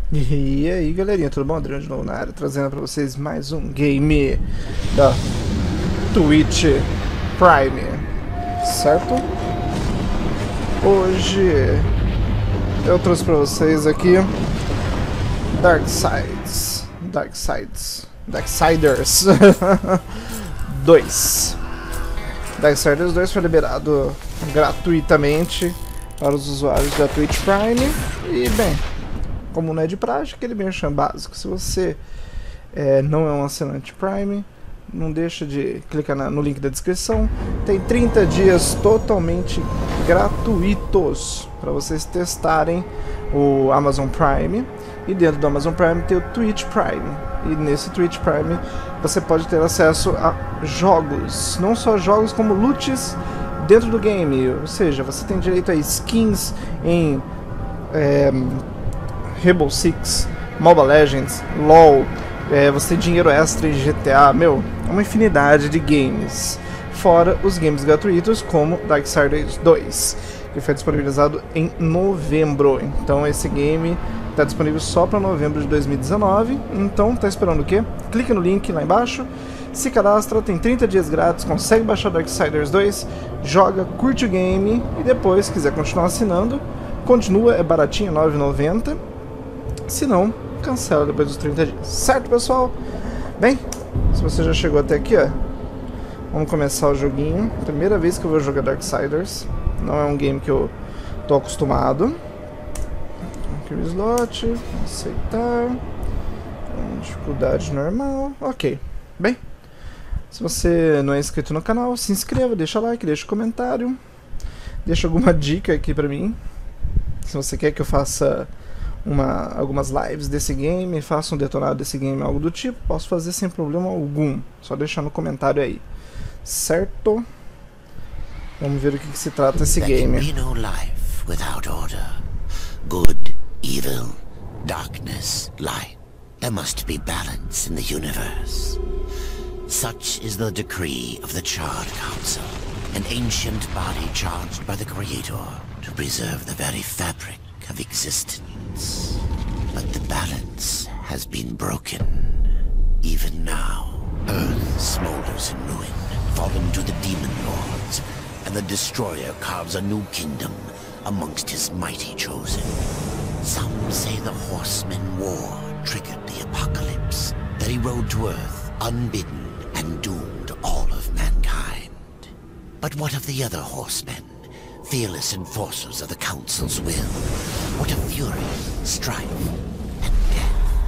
E aí galerinha, tudo bom? Adriano de novo na área, trazendo pra vocês mais um game da Twitch Prime, certo? Hoje eu trouxe pra vocês aqui Darksiders 2. Darksiders 2 foi liberado gratuitamente para os usuários da Twitch Prime e, bem, como não é de praxe, aquele merchan básico. Se você não é um assinante Prime, não deixa de clicar no link da descrição. Tem 30 dias totalmente gratuitos para vocês testarem o Amazon Prime. E dentro do Amazon Prime tem o Twitch Prime. E nesse Twitch Prime você pode ter acesso a jogos, não só jogos como loots dentro do game. Ou seja, você tem direito a skins em Rainbow Six, Mobile Legends, LoL, você tem dinheiro extra em GTA, uma infinidade de games. Fora os games gratuitos como Darksiders 2, que foi disponibilizado em novembro. Então esse game está disponível só para novembro de 2019. Então tá esperando o quê? Clica no link lá embaixo, se cadastra, tem 30 dias grátis, consegue baixar Darksiders 2, joga, curte o game e depois, se quiser continuar assinando, continua, é baratinho, R$ 9,90. Se não, cancela depois dos 30 dias. Certo, pessoal? Bem, se você já chegou até aqui, ó, vamos começar o joguinho. Primeira vez que eu vou jogar Darksiders. Não é um game que eu tô acostumado. Aqui o slot, aceitar. Dificuldade normal. Ok. Bem, se você não é inscrito no canal, se inscreva, deixa like, deixa comentário. Deixa alguma dica aqui pra mim. Se você quer que eu faça algumas lives desse game, faça um detonado desse game, algo do tipo, posso fazer sem problema algum. Só deixar no comentário aí. Certo? Vamos ver o que se trata esse game. There can be no life without order. Good, evil, darkness, light. There must be balance in the universe. Such is the decree of the Charred Council, an ancient body charged by the Creator to preserve the very fabric of existence. But the balance has been broken. Even now, Earth smolders in ruin, fallen to the demon lords, and the Destroyer carves a new kingdom amongst his mighty chosen. Some say the Horseman War triggered the apocalypse, that he rode to Earth unbidden and doomed all of mankind. But what of the other horsemen? Fearless enforcers of the Council's will. What of fury, strife, and death?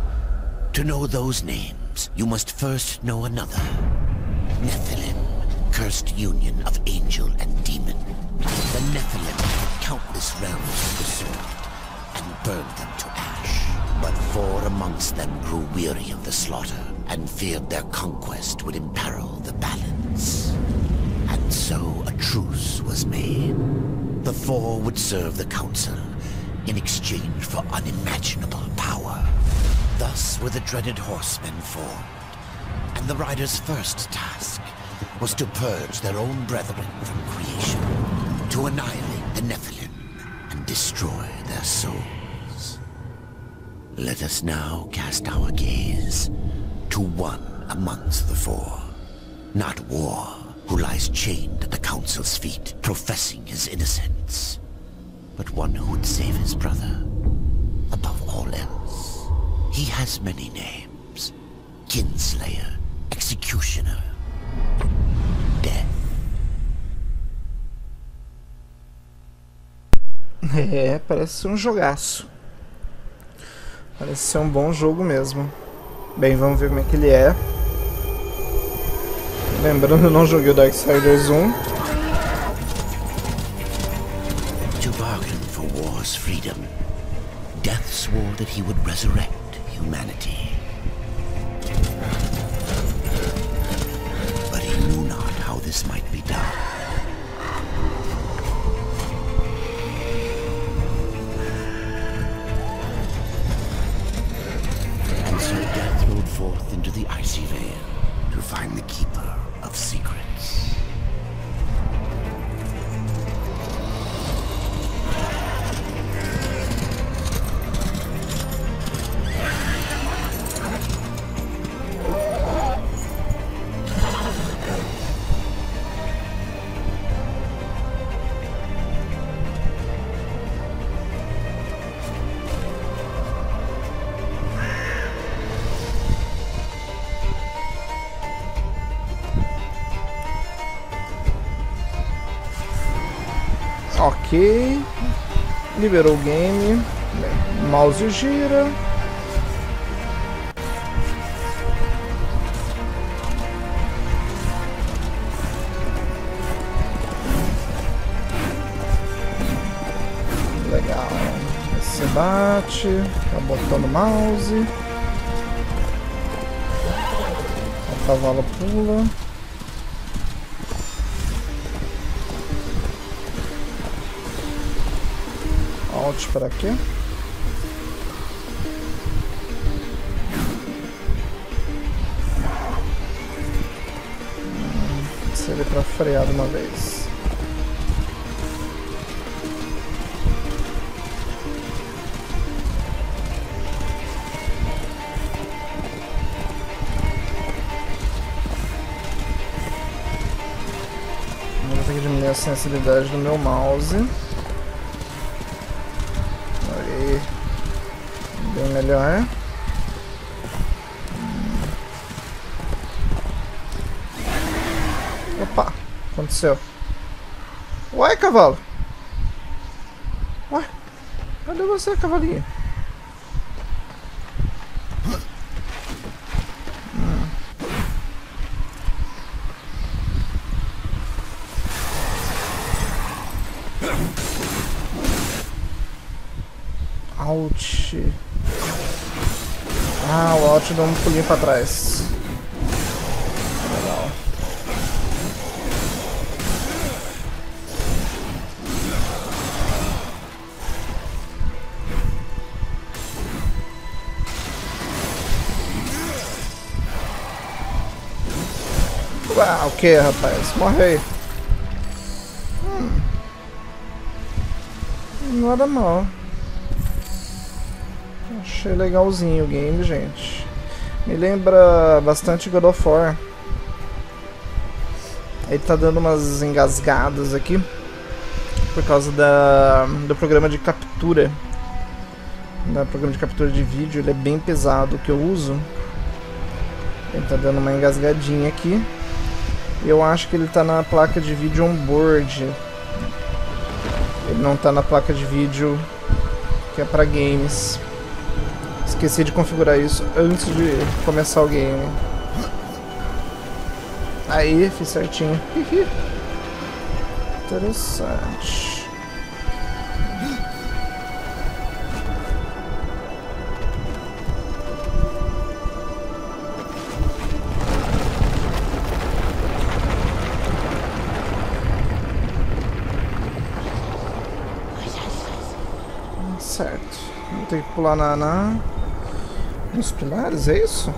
To know those names, you must first know another. Nephilim, cursed union of angel and demon. The Nephilim had countless realms to pursue, and burned them to ash. But 4 amongst them grew weary of the slaughter, and feared their conquest would imperil the balance. And so a truce was made. The 4 would serve the Council in exchange for unimaginable power. Thus were the dreaded horsemen formed, and the riders' first task was to purge their own brethren from creation, to annihilate the Nephilim and destroy their souls. Let us now cast our gaze to one amongst the 4, not War, who lies chained at the Council's feet, professing his innocence, but one who would save his brother above all else. He has many names: Kinslayer, Executioner, Death. Parece ser um jogaço. Parece ser um bom jogo mesmo. Bem, vamos ver como é que ele é. Lembrando, eu não joguei o Darksiders 1. To bargain for war's freedom, Death swore that he would resurrect humanity. But he knew not how this might be done. And so Death rode forth into the icy veil to find the Keeper of Secrets. Ok. Liberou o game. Bem, o mouse gira. Legal. Você bate. Tá botando o mouse. O cavalo pula. Alt para quê? Seria para frear de uma vez. Vou ter que diminuir a sensibilidade do meu mouse. Bem melhor. Opa, aconteceu. Uai, cavalo. Uai, cadê você, cavalinho? Alt. Ah, o Alt dá um pulinho pra trás. Legal. Uau, o que, rapaz? Morre aí. Nada mal. Achei legalzinho o game, gente. Me lembra bastante God of War. Ele tá dando umas engasgadas aqui por causa do programa de captura. Do programa de captura de vídeo, ele é bem pesado, o que eu uso. Ele tá dando uma engasgadinha aqui. Eu acho que ele tá na placa de vídeo onboard. Ele não tá na placa de vídeo que é pra games. Esqueci de configurar isso antes de começar o game. Aí, fiz certinho. Interessante. Certo. Vou ter que pular nos pilares, é isso?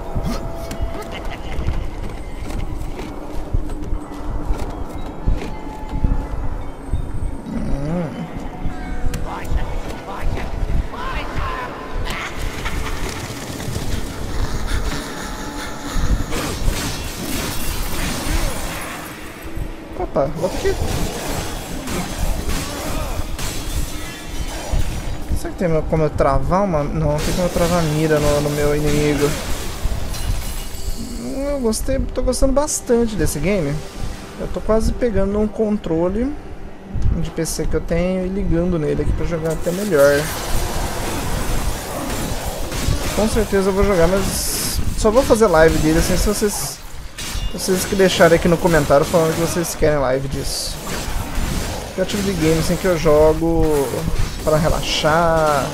Opa, volta aqui. Será que tem como eu travar uma... Não, tem como eu travar a mira no meu inimigo. Eu gostei, tô gostando bastante desse game. Eu tô quase pegando um controle de PC que eu tenho e ligando nele aqui pra jogar até melhor. Com certeza eu vou jogar, mas só vou fazer live dele assim se vocês que deixarem aqui no comentário falando que vocês querem live disso. É o tipo de game assim que eu jogo para relaxar.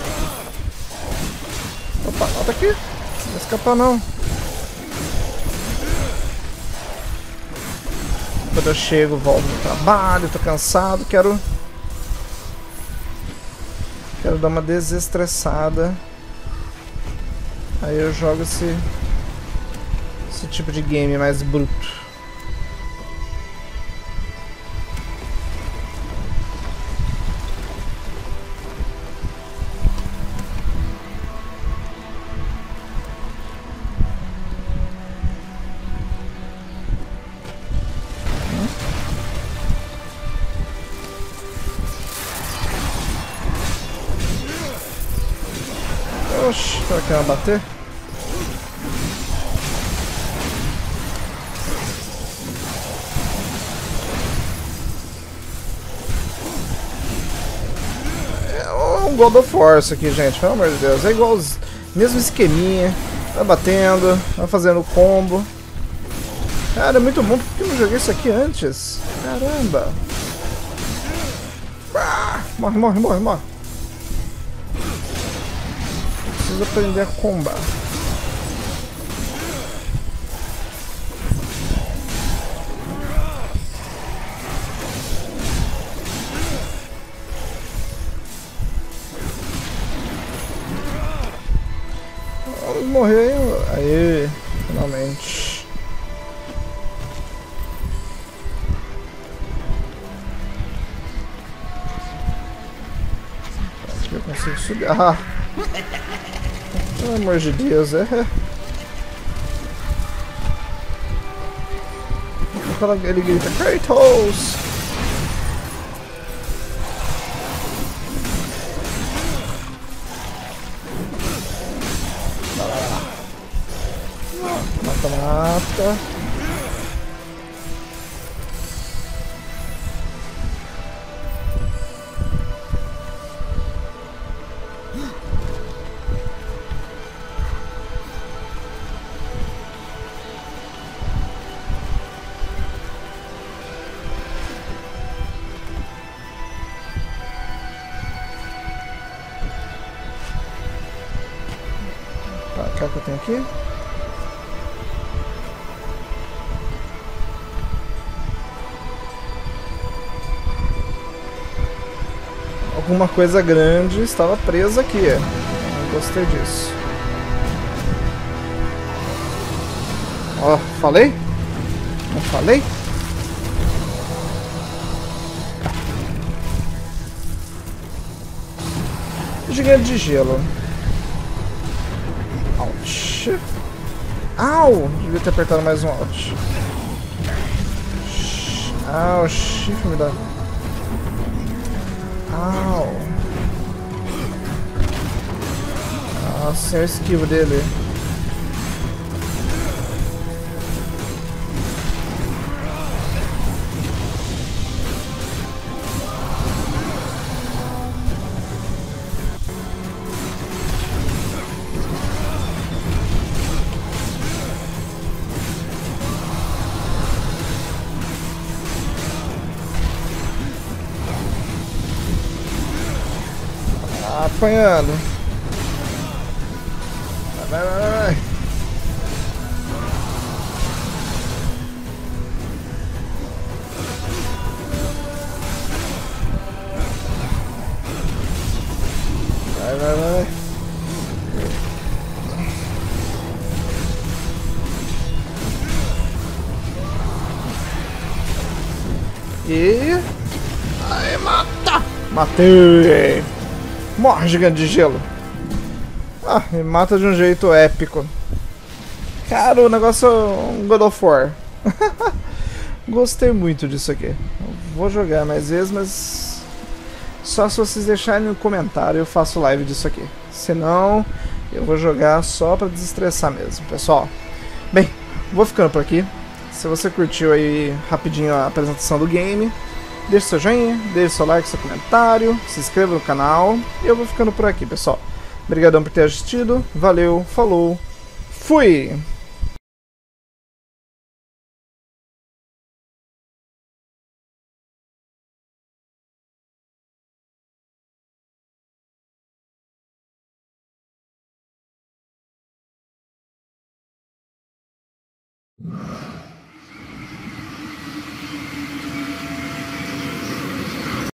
Opa, volta aqui. Não vai escapar não. Quando eu chego, volto do trabalho, tô cansado, quero dar uma desestressada. Aí eu jogo esse tipo de game mais bruto. Oxi, será que vai bater? um God of War isso aqui, gente. Pelo amor de Deus. É igual os mesmo esqueminha. Vai batendo, vai fazendo combo. Cara, é muito bom. Por que eu não joguei isso aqui antes? Caramba. Ah, morre, morre, morre, morre. Preciso aprender a combar. Vamos morrer aí. Finalmente. Acho que eu consigo subir. Ah! Pelo amor de Deus, é. Ele grita Kratos! Mata, mata. Tá, o que eu tenho aqui? Alguma coisa grande estava presa aqui. Não gostei disso. Ó, falei? Não falei? Gigante de gelo. Ouch. Au! Devia ter apertado mais um Alt. Ah, o chifre me dá. Au. Nossa, é o esquivo dele. Apanhando. Vai, vai, vai, vai. Vai, vai, vai. E... aí, mata! Matei! Morre, gigante de gelo. Ah, me mata de um jeito épico. Cara, o negócio é um God of War. Gostei muito disso aqui. Eu vou jogar mais vezes, mas... só se vocês deixarem no comentário eu faço live disso aqui. Senão, eu vou jogar só pra desestressar mesmo, pessoal. Bem, vou ficando por aqui. Se você curtiu aí rapidinho a apresentação do game, deixe seu joinha, deixe seu like, seu comentário, se inscreva no canal. E eu vou ficando por aqui, pessoal. Obrigadão por ter assistido. Valeu, falou, fui!